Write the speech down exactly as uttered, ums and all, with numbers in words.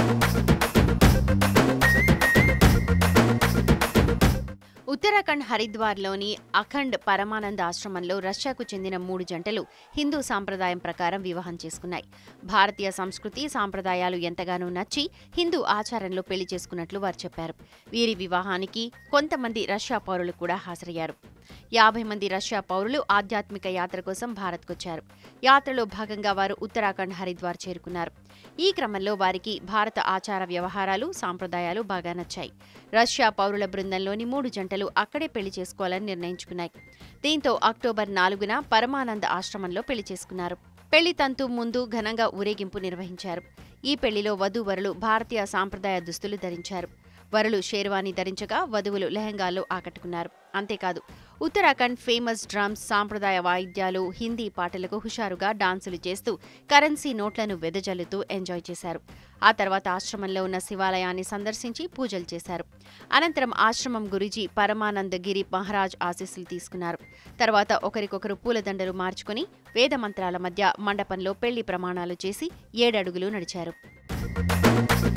ఉత్తరాఖండ్ హరిద్వార్లోని అఖండ్ పరమానంద ఆశ్రమంలో రష్యాకు చెందిన మూడు జంటలు హిందూ సాంప్రదాయం ప్రకారం వివాహం చేసుకున్నాయి. భారతీయ సంస్కృతి సాంప్రదాయాలు ఎంతగానో నచ్చి హిందూ ఆచారంలో పెళ్లి చేసుకున్నట్లు వారు చెప్పారు. వీరి వివాహానికి కొంతమంది రష్యా పౌరులు కూడా హాజరయ్యారు. యాభై మంది రష్యా పౌరులు ఆధ్యాత్మిక యాత్ర కోసం భారత్కొచ్చారు. యాత్రలో భాగంగా వారు ఉత్తరాఖండ్ హరిద్వార్ చేరుకున్నారు. ఈ క్రమంలో వారికి భారత ఆచార వ్యవహారాలు సాంప్రదాయాలు బాగా నచ్చాయి. రష్యా పౌరుల బృందంలోని మూడు జంటలు అక్కడే పెళ్లి చేసుకోవాలని నిర్ణయించుకున్నాయి. దీంతో అక్టోబర్ నాలుగున పరమానంద ఆశ్రమంలో పెళ్లి చేసుకున్నారు. పెళ్లి తంతు ముందు ఘనంగా ఊరేగింపు నిర్వహించారు. ఈ పెళ్లిలో వధూవరులు భారతీయ సాంప్రదాయ దుస్తులు ధరించారు. వరులు షేర్వాణి ధరించగా వధువులు లెహంగాల్లో ఆకట్టుకున్నారు. అంతేకాదు ఉత్తరాఖండ్ ఫేమస్ డ్రమ్స్, సాంప్రదాయ వాయిద్యాలు, హిందీ పాటలకు హుషారుగా డాన్సులు చేస్తూ కరెన్సీ నోట్లను వెదజల్లుతూ ఎంజాయ్ చేశారు. ఆ తర్వాత ఆశ్రమంలో ఉన్న శివాలయాన్ని సందర్శించి పూజలు చేశారు. అనంతరం ఆశ్రమం గురుజీ పరమానంద్ గిరి మహారాజ్ ఆశీస్సులు తీసుకున్నారు. తర్వాత ఒకరికొకరు పూలదండలు మార్చుకుని వేదమంత్రాల మధ్య మండపంలో పెళ్లి ప్రమాణాలు చేసి ఏడడుగులు నడిచారు.